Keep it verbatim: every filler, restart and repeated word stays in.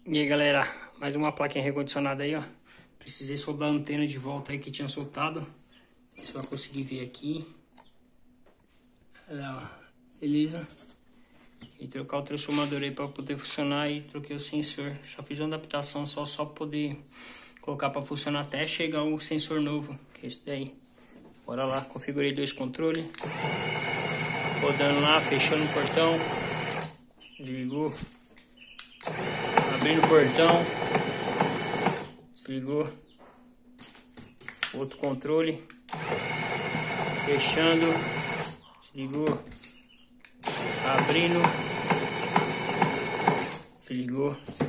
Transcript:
E aí galera, mais uma plaquinha recondicionada aí, ó. Precisei soldar a antena de volta aí que tinha soltado. Você vai conseguir ver aqui. Olha lá, ó. Beleza? E trocar o transformador aí para poder funcionar e troquei o sensor. Só fiz uma adaptação só só poder colocar para funcionar até chegar o sensor novo, que é esse daí. Bora lá, configurei dois controles. Rodando lá, fechando o portão. Desligou. Abrindo o portão. Desligou. Outro controle. Fechando. Desligou. Abrindo. Desligou.